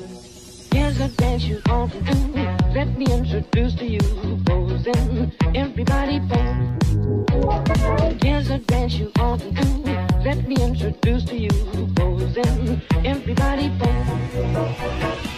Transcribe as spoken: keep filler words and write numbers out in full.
Here's a dance you ought to do. Let me introduce to you Posin. Everybody pose. Here's a dance you ought to do. Let me introduce to you Posin. Everybody pose.